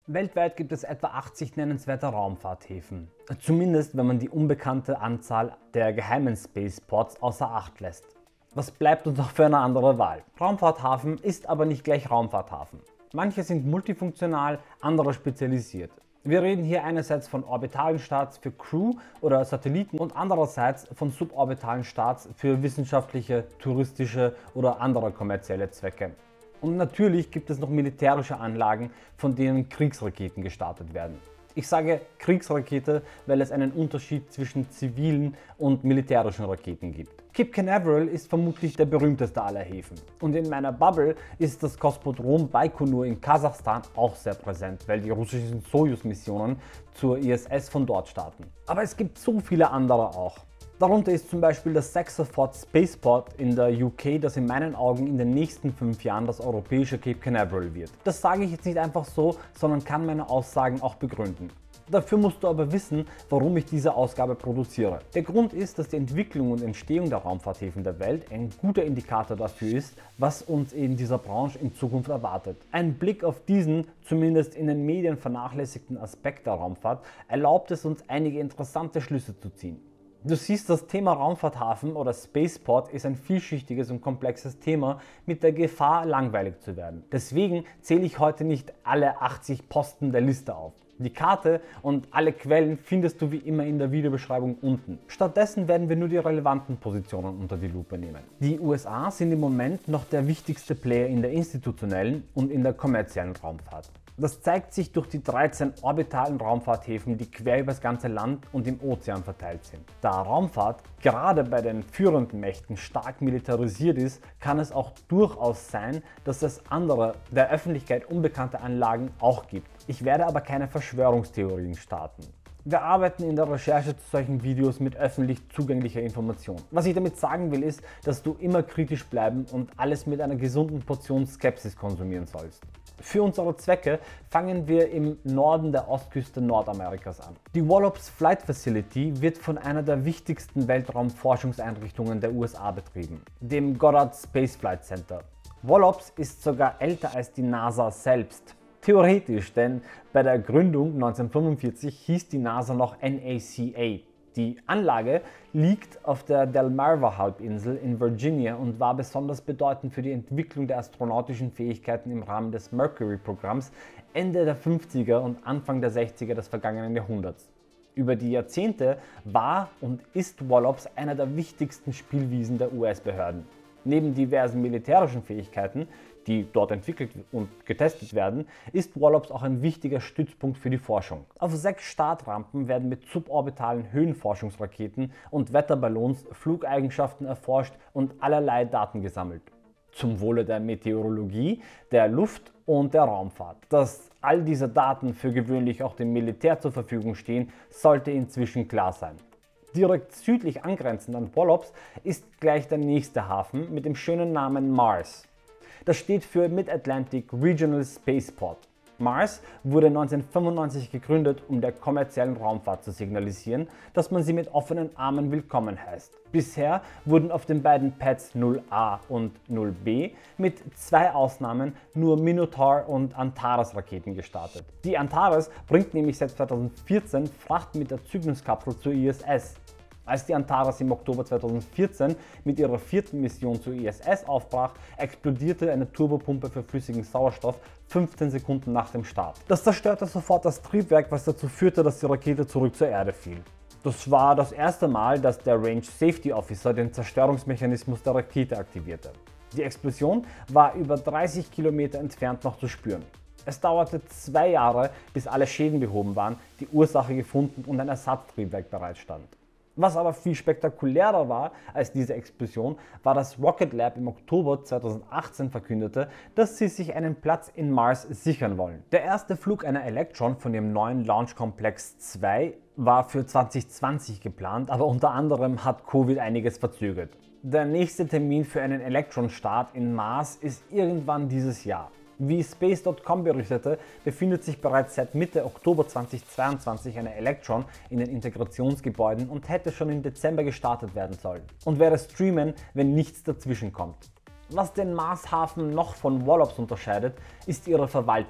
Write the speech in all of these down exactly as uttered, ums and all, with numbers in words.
Weltweit gibt es etwa achtzig nennenswerte Raumfahrthäfen. Zumindest wenn man die unbekannte Anzahl der geheimen Spaceports außer Acht lässt. Was bleibt uns noch für eine andere Wahl? Raumfahrthafen ist aber nicht gleich Raumfahrthafen. Manche sind multifunktional, andere spezialisiert. Wir reden hier einerseits von orbitalen Starts für Crew oder Satelliten und andererseits von suborbitalen Starts für wissenschaftliche, touristische oder andere kommerzielle Zwecke. Und natürlich gibt es noch militärische Anlagen, von denen Kriegsraketen gestartet werden. Ich sage Kriegsrakete, weil es einen Unterschied zwischen zivilen und militärischen Raketen gibt. Cape Canaveral ist vermutlich der berühmteste aller Häfen. Und in meiner Bubble ist das Kosmodrom Baikonur in Kasachstan auch sehr präsent, weil die russischen Sojus-Missionen zur I S S von dort starten. Aber es gibt so viele andere auch. Darunter ist zum Beispiel das Saxeford Spaceport in der U K, das in meinen Augen in den nächsten fünf Jahren das europäische Cape Canaveral wird. Das sage ich jetzt nicht einfach so, sondern kann meine Aussagen auch begründen. Dafür musst du aber wissen, warum ich diese Ausgabe produziere. Der Grund ist, dass die Entwicklung und Entstehung der Raumfahrthäfen der Welt ein guter Indikator dafür ist, was uns in dieser Branche in Zukunft erwartet. Ein Blick auf diesen, zumindest in den Medien vernachlässigten Aspekt der Raumfahrt erlaubt es uns, einige interessante Schlüsse zu ziehen. Du siehst, das Thema Raumfahrthafen oder Spaceport ist ein vielschichtiges und komplexes Thema mit der Gefahr, langweilig zu werden. Deswegen zähle ich heute nicht alle achtzig Posten der Liste auf. Die Karte und alle Quellen findest du wie immer in der Videobeschreibung unten. Stattdessen werden wir nur die relevanten Positionen unter die Lupe nehmen. Die U S A sind im Moment noch der wichtigste Player in der institutionellen und in der kommerziellen Raumfahrt. Das zeigt sich durch die dreizehn orbitalen Raumfahrthäfen, die quer über das ganze Land und im Ozean verteilt sind. Da Raumfahrt gerade bei den führenden Mächten stark militarisiert ist, kann es auch durchaus sein, dass es andere, der Öffentlichkeit unbekannte Anlagen auch gibt. Ich werde aber keine Verschwörungstheorien starten. Wir arbeiten in der Recherche zu solchen Videos mit öffentlich zugänglicher Information. Was ich damit sagen will, ist, dass du immer kritisch bleiben und alles mit einer gesunden Portion Skepsis konsumieren sollst. Für unsere Zwecke fangen wir im Norden der Ostküste Nordamerikas an. Die Wallops Flight Facility wird von einer der wichtigsten Weltraumforschungseinrichtungen der U S A betrieben, dem Goddard Space Flight Center. Wallops ist sogar älter als die NASA selbst. Theoretisch, denn bei der Gründung neunzehnhundertfünfundvierzig hieß die NASA noch N A C A. Die Anlage liegt auf der Delmarva-Halbinsel in Virginia und war besonders bedeutend für die Entwicklung der astronautischen Fähigkeiten im Rahmen des Mercury-Programms Ende der fünfziger und Anfang der sechziger des vergangenen Jahrhunderts. Über die Jahrzehnte war und ist Wallops einer der wichtigsten Spielwiesen der U S-Behörden. Neben diversen militärischen Fähigkeiten, die dort entwickelt und getestet werden, ist Wallops auch ein wichtiger Stützpunkt für die Forschung. Auf sechs Startrampen werden mit suborbitalen Höhenforschungsraketen und Wetterballons Flugeigenschaften erforscht und allerlei Daten gesammelt. Zum Wohle der Meteorologie, der Luft und der Raumfahrt. Dass all diese Daten für gewöhnlich auch dem Militär zur Verfügung stehen, sollte inzwischen klar sein. Direkt südlich angrenzend an Wallops ist gleich der nächste Hafen mit dem schönen Namen Mars. Das steht für Mid-Atlantic Regional Spaceport. Mars wurde neunzehnhundertfünfundneunzig gegründet, um der kommerziellen Raumfahrt zu signalisieren, dass man sie mit offenen Armen willkommen heißt. Bisher wurden auf den beiden Pads null A und null B mit zwei Ausnahmen nur Minotaur und Antares Raketen gestartet. Die Antares bringt nämlich seit zweitausendvierzehn Fracht mit der Cygnus-Kapsel zur I S S. Als die Antares im Oktober zweitausendvierzehn mit ihrer vierten Mission zur I S S aufbrach, explodierte eine Turbopumpe für flüssigen Sauerstoff fünfzehn Sekunden nach dem Start. Das zerstörte sofort das Triebwerk, was dazu führte, dass die Rakete zurück zur Erde fiel. Das war das erste Mal, dass der Range Safety Officer den Zerstörungsmechanismus der Rakete aktivierte. Die Explosion war über dreißig Kilometer entfernt noch zu spüren. Es dauerte zwei Jahre, bis alle Schäden behoben waren, die Ursache gefunden und ein Ersatztriebwerk bereitstand. Was aber viel spektakulärer war als diese Explosion, war, dass Rocket Lab im Oktober zweitausendachtzehn verkündete, dass sie sich einen Platz in Mars sichern wollen. Der erste Flug einer Electron von dem neuen Launch Complex zwei war für zwanzig zwanzig geplant, aber unter anderem hat Covid einiges verzögert. Der nächste Termin für einen Electron-Start in Mars ist irgendwann dieses Jahr. Wie Space Punkt com berichtete, befindet sich bereits seit Mitte Oktober zweitausendzweiundzwanzig eine Electron in den Integrationsgebäuden und hätte schon im Dezember gestartet werden sollen und werde streamen, wenn nichts dazwischen kommt. Was den Marshafen noch von Wallops unterscheidet, ist ihre Verwaltung.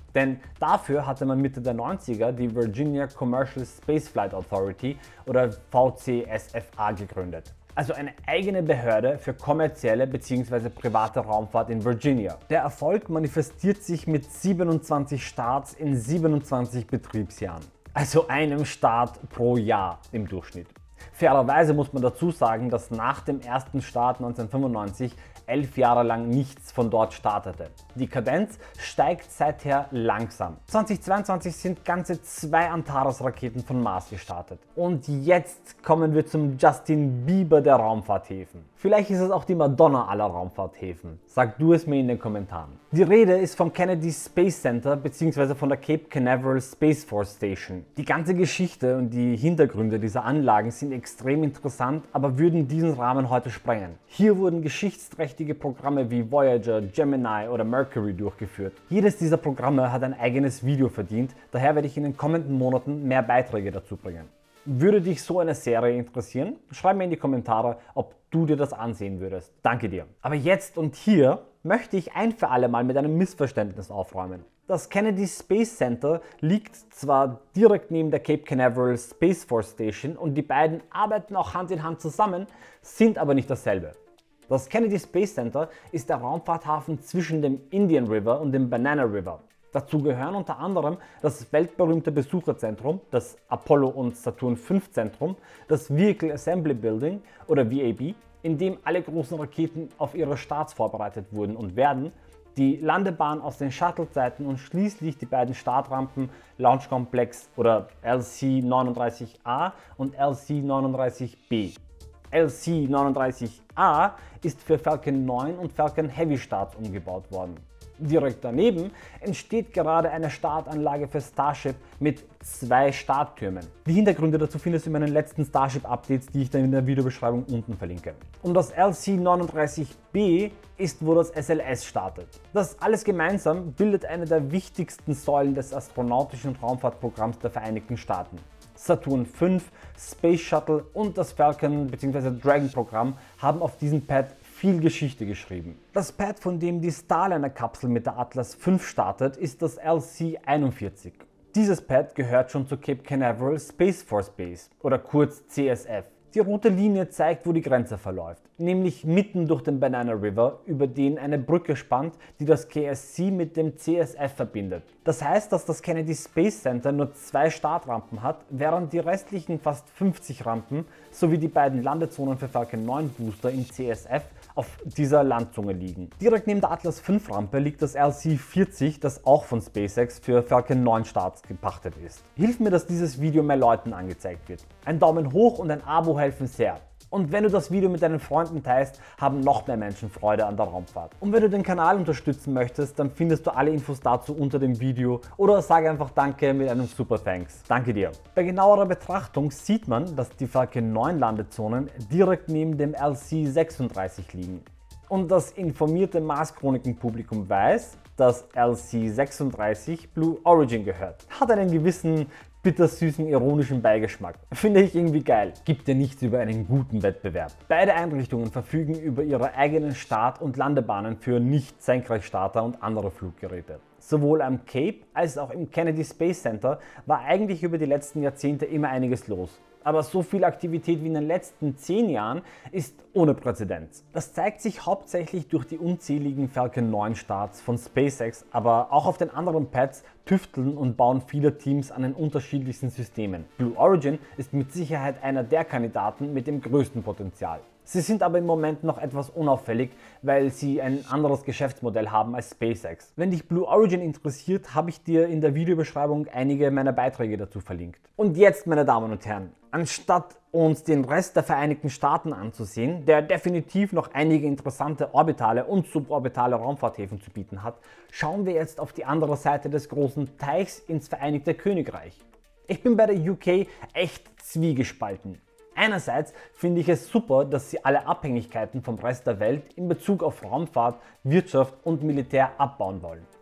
Denn dafür hatte man Mitte der neunziger die Virginia Commercial Spaceflight Authority oder V C S F A gegründet. Also eine eigene Behörde für kommerzielle bzw. private Raumfahrt in Virginia. Der Erfolg manifestiert sich mit siebenundzwanzig Starts in siebenundzwanzig Betriebsjahren. Also einem Start pro Jahr im Durchschnitt. Fairerweise muss man dazu sagen, dass nach dem ersten Start neunzehnhundertfünfundneunzig elf Jahre lang nichts von dort startete. Die Kadenz steigt seither langsam. zweitausendzweiundzwanzig sind ganze zwei Antares-Raketen von Mars gestartet. Und jetzt kommen wir zum Justin Bieber der Raumfahrthäfen. Vielleicht ist es auch die Madonna aller Raumfahrthäfen. Sag du es mir in den Kommentaren. Die Rede ist vom Kennedy Space Center bzw. von der Cape Canaveral Space Force Station. Die ganze Geschichte und die Hintergründe dieser Anlagen sind extrem interessant, aber würden diesen Rahmen heute sprengen. Hier wurden geschichtsträchtige Programme wie Voyager, Gemini oder Mercury durchgeführt. Jedes dieser Programme hat ein eigenes Video verdient, daher werde ich in den kommenden Monaten mehr Beiträge dazu bringen. Würde dich so eine Serie interessieren? Schreib mir in die Kommentare, ob du dir das ansehen würdest. Danke dir. Aber jetzt und hier möchte ich ein für alle Mal mit einem Missverständnis aufräumen. Das Kennedy Space Center liegt zwar direkt neben der Cape Canaveral Space Force Station und die beiden arbeiten auch Hand in Hand zusammen, sind aber nicht dasselbe. Das Kennedy Space Center ist der Raumfahrthafen zwischen dem Indian River und dem Banana River. Dazu gehören unter anderem das weltberühmte Besucherzentrum, das Apollo- und Saturn fünf Zentrum, das Vehicle Assembly Building oder V A B, in dem alle großen Raketen auf ihre Starts vorbereitet wurden und werden, die Landebahn aus den Shuttle-Zeiten und schließlich die beiden Startrampen Launch Complex oder L C neununddreißig A und L C neununddreißig B. L C neununddreißig A ist für Falcon neun und Falcon Heavy Starts umgebaut worden. Direkt daneben entsteht gerade eine Startanlage für Starship mit zwei Starttürmen. Die Hintergründe dazu findest du in meinen letzten Starship-Updates, die ich dann in der Videobeschreibung unten verlinke. Und das L C neununddreißig B ist, wo das S L S startet. Das alles gemeinsam bildet eine der wichtigsten Säulen des astronautischen Raumfahrtprogramms der Vereinigten Staaten. Saturn fünf, Space Shuttle und das Falcon bzw. Dragon Programm haben auf diesem Pad viel Geschichte geschrieben. Das Pad, von dem die Starliner-Kapsel mit der Atlas fünf startet, ist das L C einundvierzig. Dieses Pad gehört schon zur Cape Canaveral Space Force Base oder kurz C S F. Die rote Linie zeigt, wo die Grenze verläuft, nämlich mitten durch den Banana River, über den eine Brücke spannt, die das K S C mit dem C S F verbindet. Das heißt, dass das Kennedy Space Center nur zwei Startrampen hat, während die restlichen fast fünfzig Rampen sowie die beiden Landezonen für Falcon neun Booster im C S F auf dieser Landzunge liegen. Direkt neben der Atlas fünf Rampe liegt das L C vierzig, das auch von SpaceX für Falcon neun Starts gepachtet ist. Hilf mir, dass dieses Video mehr Leuten angezeigt wird. Ein Daumen hoch und ein Abo helfen sehr. Und wenn du das Video mit deinen Freunden teilst, haben noch mehr Menschen Freude an der Raumfahrt. Und wenn du den Kanal unterstützen möchtest, dann findest du alle Infos dazu unter dem Video oder sage einfach Danke mit einem Super Thanks. Danke dir. Bei genauerer Betrachtung sieht man, dass die Falcon neun Landezonen direkt neben dem L C sechsunddreißig liegen. Und das informierte Mars-Chroniken-Publikum weiß, dass L C sechsunddreißig Blue Origin gehört. Hat einen gewissen bittersüßen, ironischen Beigeschmack. Finde ich irgendwie geil. Gibt ja nichts über einen guten Wettbewerb. Beide Einrichtungen verfügen über ihre eigenen Start- und Landebahnen für Nicht-Senkrechtstarter und andere Fluggeräte. Sowohl am Cape als auch im Kennedy Space Center war eigentlich über die letzten Jahrzehnte immer einiges los. Aber so viel Aktivität wie in den letzten zehn Jahren ist ohne Präzedenz. Das zeigt sich hauptsächlich durch die unzähligen Falcon neun Starts von SpaceX, aber auch auf den anderen Pads tüfteln und bauen viele Teams an den unterschiedlichsten Systemen. Blue Origin ist mit Sicherheit einer der Kandidaten mit dem größten Potenzial. Sie sind aber im Moment noch etwas unauffällig, weil sie ein anderes Geschäftsmodell haben als SpaceX. Wenn dich Blue Origin interessiert, habe ich dir in der Videobeschreibung einige meiner Beiträge dazu verlinkt. Und jetzt, meine Damen und Herren, anstatt uns den Rest der Vereinigten Staaten anzusehen, der definitiv noch einige interessante orbitale und suborbitale Raumfahrthäfen zu bieten hat, schauen wir jetzt auf die andere Seite des großen Teichs ins Vereinigte Königreich. Ich bin bei der U K echt zwiegespalten. Einerseits finde ich es super, dass sie alle Abhängigkeiten vom Rest der Welt in Bezug auf Raumfahrt, Wirtschaft und Militär abbauen wollen.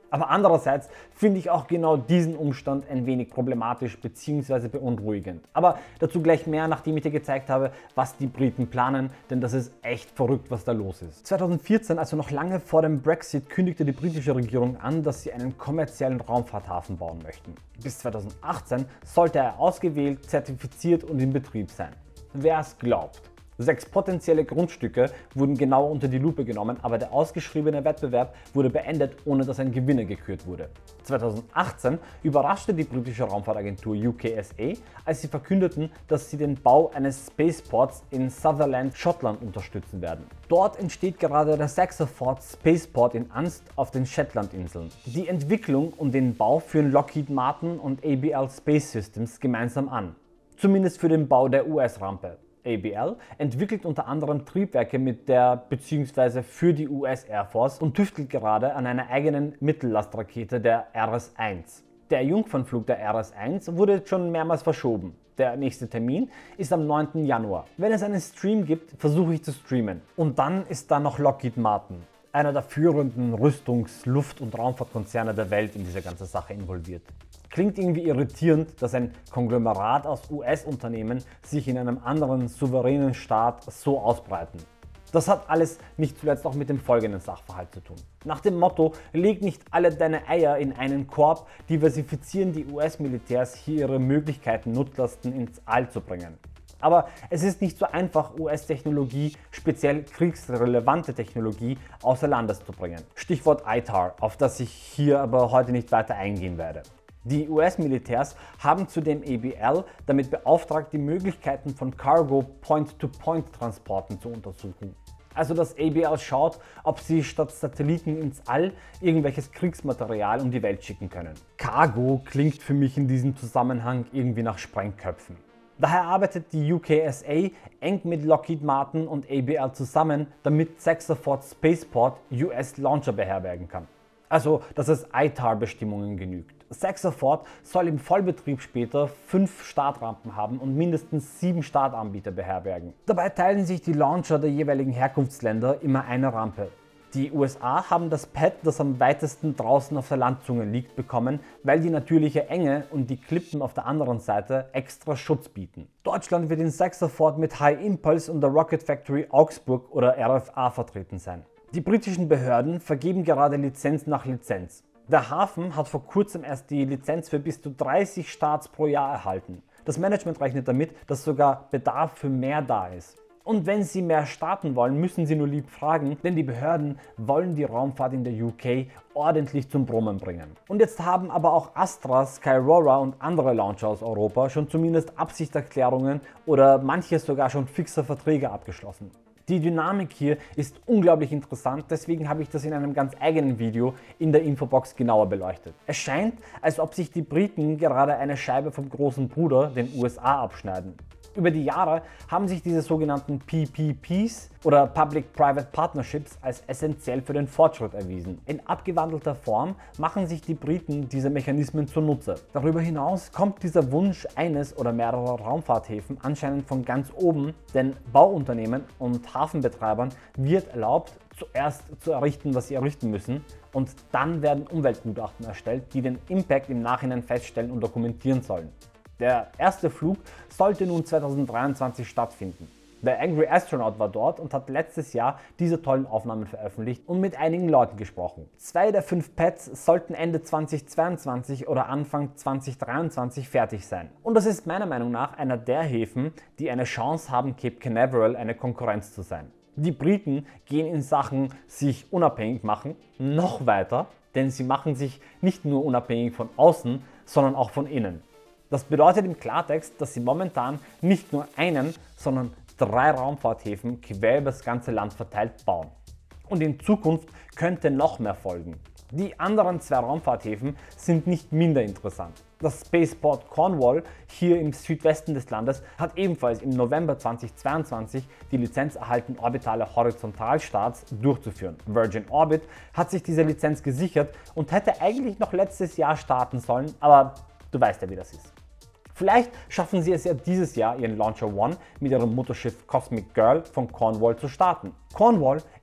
Aber andererseits finde ich auch genau diesen Umstand ein wenig problematisch bzw. beunruhigend. Aber dazu gleich mehr, nachdem ich dir gezeigt habe, was die Briten planen, denn das ist echt verrückt, was da los ist. zweitausendvierzehn, also noch lange vor dem Brexit, kündigte die britische Regierung an, dass sie einen kommerziellen Raumfahrthafen bauen möchten. Bis zweitausendachtzehn sollte er ausgewählt, zertifiziert und in Betrieb sein. Wer es glaubt. Sechs potenzielle Grundstücke wurden genau unter die Lupe genommen, aber der ausgeschriebene Wettbewerb wurde beendet, ohne dass ein Gewinner gekürt wurde. zweitausendachtzehn überraschte die britische Raumfahrtagentur U K S A, als sie verkündeten, dass sie den Bau eines Spaceports in Sutherland, Schottland unterstützen werden. Dort entsteht gerade der Saxoford Spaceport in Unst auf den Shetlandinseln. Die Entwicklung und den Bau führen Lockheed Martin und A B L Space Systems gemeinsam an. Zumindest für den Bau der U S-Rampe. A B L entwickelt unter anderem Triebwerke mit der bzw. für die U S Air Force und tüftelt gerade an einer eigenen Mittellastrakete der R S eins. Der Jungfernflug der R S eins wurde jetzt schon mehrmals verschoben. Der nächste Termin ist am neunten Januar. Wenn es einen Stream gibt, versuche ich zu streamen. Und dann ist da noch Lockheed Martin, einer der führenden Rüstungs-, Luft- und Raumfahrtkonzerne der Welt, in diese ganze Sache involviert. Klingt irgendwie irritierend, dass ein Konglomerat aus U S-Unternehmen sich in einem anderen souveränen Staat so ausbreiten. Das hat alles nicht zuletzt auch mit dem folgenden Sachverhalt zu tun. Nach dem Motto, leg nicht alle deine Eier in einen Korb, diversifizieren die U S-Militärs hier ihre Möglichkeiten, Nutzlasten ins All zu bringen. Aber es ist nicht so einfach, U S-Technologie, speziell kriegsrelevante Technologie, außer Landes zu bringen. Stichwort I T A R, auf das ich hier aber heute nicht weiter eingehen werde. Die U S-Militärs haben zudem A B L damit beauftragt, die Möglichkeiten von Cargo Point-to-Point-Transporten zu untersuchen. Also dass A B L schaut, ob sie statt Satelliten ins All irgendwelches Kriegsmaterial um die Welt schicken können. Cargo klingt für mich in diesem Zusammenhang irgendwie nach Sprengköpfen. Daher arbeitet die U K S A eng mit Lockheed Martin und A B L zusammen, damit Saxoford Spaceport U S-Launcher beherbergen kann. Also dass es I T A R-Bestimmungen genügt. Saxoford soll im Vollbetrieb später fünf Startrampen haben und mindestens sieben Startanbieter beherbergen. Dabei teilen sich die Launcher der jeweiligen Herkunftsländer immer eine Rampe. Die U S A haben das Pad, das am weitesten draußen auf der Landzunge liegt, bekommen, weil die natürliche Enge und die Klippen auf der anderen Seite extra Schutz bieten. Deutschland wird in Saxoford mit High Impulse und der Rocket Factory Augsburg oder R F A vertreten sein. Die britischen Behörden vergeben gerade Lizenz nach Lizenz. Der Hafen hat vor kurzem erst die Lizenz für bis zu dreißig Starts pro Jahr erhalten. Das Management rechnet damit, dass sogar Bedarf für mehr da ist. Und wenn Sie mehr starten wollen, müssen Sie nur lieb fragen, denn die Behörden wollen die Raumfahrt in der U K ordentlich zum Brummen bringen. Und jetzt haben aber auch Astra, Skyrora und andere Launcher aus Europa schon zumindest Absichtserklärungen oder manche sogar schon fixe Verträge abgeschlossen. Die Dynamik hier ist unglaublich interessant, deswegen habe ich das in einem ganz eigenen Video in der Infobox genauer beleuchtet. Es scheint, als ob sich die Briten gerade eine Scheibe vom großen Bruder, den U S A, abschneiden. Über die Jahre haben sich diese sogenannten P P Ps oder Public-Private Partnerships als essentiell für den Fortschritt erwiesen. In abgewandelter Form machen sich die Briten diese Mechanismen zunutze. Darüber hinaus kommt dieser Wunsch eines oder mehrerer Raumfahrthäfen anscheinend von ganz oben, denn Bauunternehmen und Hafenbetreibern wird erlaubt, zuerst zu errichten, was sie errichten müssen, und dann werden Umweltgutachten erstellt, die den Impact im Nachhinein feststellen und dokumentieren sollen. Der erste Flug sollte nun zweitausenddreiundzwanzig stattfinden. Der Angry Astronaut war dort und hat letztes Jahr diese tollen Aufnahmen veröffentlicht und mit einigen Leuten gesprochen. Zwei der fünf Pads sollten Ende zweitausendzweiundzwanzig oder Anfang zweitausenddreiundzwanzig fertig sein. Und das ist meiner Meinung nach einer der Häfen, die eine Chance haben, Cape Canaveral eine Konkurrenz zu sein. Die Briten gehen in Sachen sich unabhängig machen noch weiter, denn sie machen sich nicht nur unabhängig von außen, sondern auch von innen. Das bedeutet im Klartext, dass sie momentan nicht nur einen, sondern drei Raumfahrthäfen quer über das ganze Land verteilt bauen. Und in Zukunft könnte noch mehr folgen. Die anderen zwei Raumfahrthäfen sind nicht minder interessant. Das Spaceport Cornwall hier im Südwesten des Landes hat ebenfalls im November zweitausendzweiundzwanzig die Lizenz erhalten, orbitale Horizontalstarts durchzuführen. Virgin Orbit hat sich diese Lizenz gesichert und hätte eigentlich noch letztes Jahr starten sollen, aber du weißt ja, wie das ist. Vielleicht schaffen sie es ja dieses Jahr, ihren Launcher One mit ihrem Mutterschiff Cosmic Girl von Cornwall zu starten. Cornwall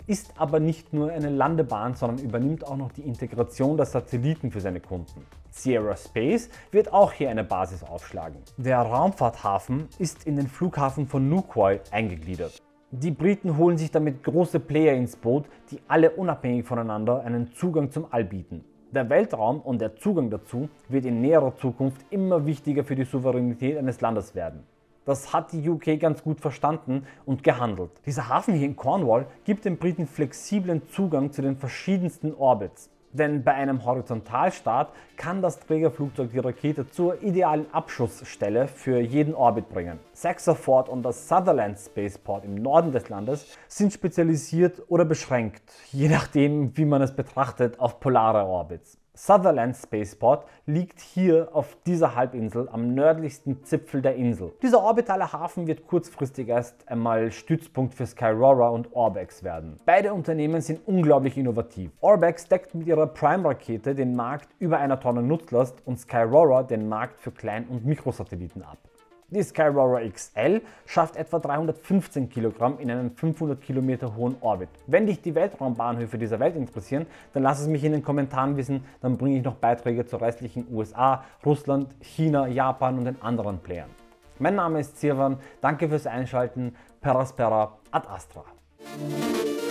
ist aber nicht nur eine Landebahn, sondern übernimmt auch noch die Integration der Satelliten für seine Kunden. Sierra Space wird auch hier eine Basis aufschlagen. Der Raumfahrthafen ist in den Flughafen von Nuquoy eingegliedert. Die Briten holen sich damit große Player ins Boot, die alle unabhängig voneinander einen Zugang zum All bieten. Der Weltraum und der Zugang dazu wird in näherer Zukunft immer wichtiger für die Souveränität eines Landes werden. Das hat die U K ganz gut verstanden und gehandelt. Dieser Hafen hier in Cornwall gibt den Briten flexiblen Zugang zu den verschiedensten Orbits. Denn bei einem Horizontalstart kann das Trägerflugzeug die Rakete zur idealen Abschussstelle für jeden Orbit bringen. Saxaford und das Sutherland Spaceport im Norden des Landes sind spezialisiert oder beschränkt, je nachdem wie man es betrachtet, auf polare Orbits. Sutherland Spaceport liegt hier auf dieser Halbinsel am nördlichsten Zipfel der Insel. Dieser orbitale Hafen wird kurzfristig erst einmal Stützpunkt für Skyrora und Orbex werden. Beide Unternehmen sind unglaublich innovativ. Orbex deckt mit ihrer Prime-Rakete den Markt über einer Tonne Nutzlast und Skyrora den Markt für Klein- und Mikrosatelliten ab. Die Skyrora X L schafft etwa dreihundertfünfzehn Kilogramm in einen fünfhundert Kilometer hohen Orbit. Wenn dich die Weltraumbahnhöfe dieser Welt interessieren, dann lass es mich in den Kommentaren wissen, dann bringe ich noch Beiträge zur restlichen U S A, Russland, China, Japan und den anderen Playern. Mein Name ist Sirwan, danke fürs Einschalten, Peraspera ad Astra.